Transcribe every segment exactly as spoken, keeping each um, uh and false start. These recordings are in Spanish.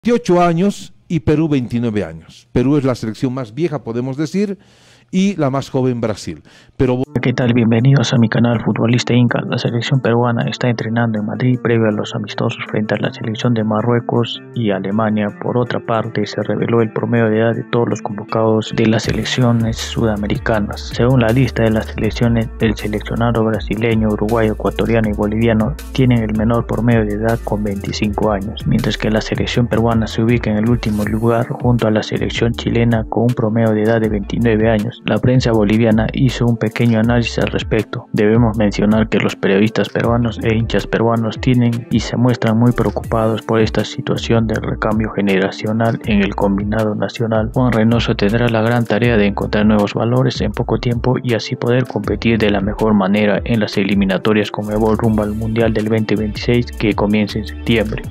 veintiocho años y Perú veintinueve años. Perú es la selección más vieja, podemos decir, y la más joven Brasil. Pero ¿Qué tal? Bienvenidos a mi canal Futbolista Inca. La selección peruana está entrenando en Madrid previo a los amistosos frente a la selección de Marruecos y Alemania. Por otra parte, se reveló el promedio de edad de todos los convocados de las selecciones sudamericanas. Según la lista de las selecciones, el seleccionado brasileño, uruguayo, ecuatoriano y boliviano tienen el menor promedio de edad con veinticinco años, mientras que la selección peruana se ubica en el último lugar junto a la selección chilena con un promedio de edad de veintinueve años. La prensa boliviana hizo un pequeño análisis al respecto. Debemos mencionar que los periodistas peruanos e hinchas peruanos tienen y se muestran muy preocupados por esta situación del recambio generacional en el combinado nacional. Juan Reynoso tendrá la gran tarea de encontrar nuevos valores en poco tiempo y así poder competir de la mejor manera en las eliminatorias Conmebol rumbo al Mundial del veinte veintiséis que comienza en septiembre.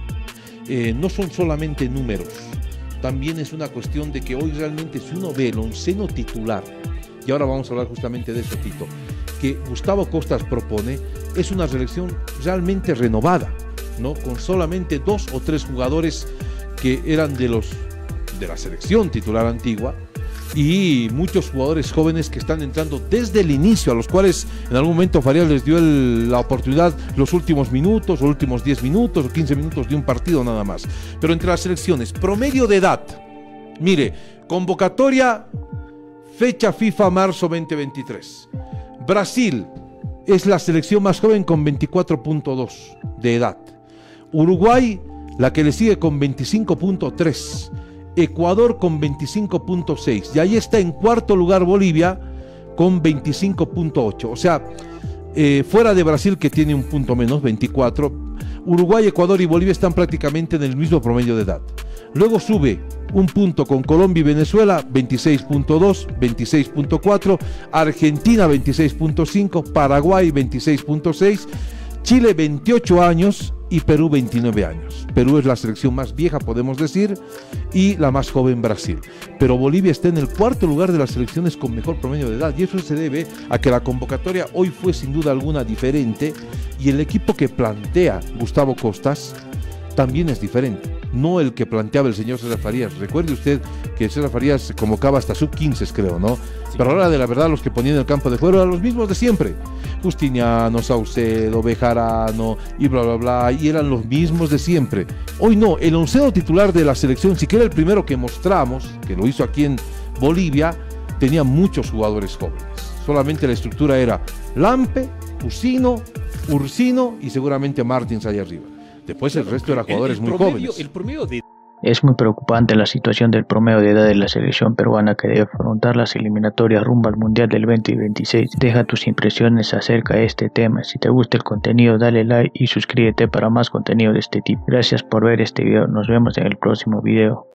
Eh, no son solamente números, también es una cuestión de que hoy realmente si uno ve el onceno titular, y ahora vamos a hablar justamente de eso, Tito, que Gustavo Costas propone, es una selección realmente renovada, ¿no? Con solamente dos o tres jugadores que eran de los de la selección titular antigua y muchos jugadores jóvenes que están entrando desde el inicio, a los cuales en algún momento Farías les dio el, la oportunidad los últimos minutos, los últimos diez minutos o quince minutos de un partido nada más. Pero entre las selecciones, promedio de edad, mire, convocatoria, fecha FIFA marzo veinte veintitrés. Brasil es la selección más joven con veinticuatro punto dos de edad. Uruguay, la que le sigue con veinticinco punto tres. Ecuador con veinticinco punto seis. Y ahí está en cuarto lugar Bolivia con veinticinco punto ocho. O sea, eh, fuera de Brasil que tiene un punto menos, veinticuatro. Uruguay, Ecuador y Bolivia están prácticamente en el mismo promedio de edad. Luego sube un punto con Colombia y Venezuela, veintiséis punto dos, veintiséis punto cuatro, Argentina veintiséis punto cinco, Paraguay veintiséis punto seis, Chile veintiocho años y Perú veintinueve años. Perú es la selección más vieja, podemos decir, y la más joven Brasil. Pero Bolivia está en el cuarto lugar de las selecciones con mejor promedio de edad, y eso se debe a que la convocatoria hoy fue sin duda alguna diferente, y el equipo que plantea Gustavo Costas también es diferente, no el que planteaba el señor César Farías. Recuerde usted que César Farías convocaba hasta sub quince, creo, ¿no? Sí. Pero ahora de la verdad los que ponían en el campo de juego eran los mismos de siempre. Justiniano, Saucedo, Bejarano y bla bla bla, y eran los mismos de siempre. Hoy no, el onceno titular de la selección, siquiera el primero que mostramos, que lo hizo aquí en Bolivia, tenía muchos jugadores jóvenes. Solamente la estructura era Lampe, Usino, Ursino y seguramente Martins allá arriba. Después el resto eran jugadores el, el muy promedio, jóvenes. El promedio de... Es muy preocupante la situación del promedio de edad de la selección peruana que debe afrontar las eliminatorias rumbo al Mundial del veinte veintiséis. Deja tus impresiones acerca de este tema. Si te gusta el contenido, dale like y suscríbete para más contenido de este tipo. Gracias por ver este video. Nos vemos en el próximo video.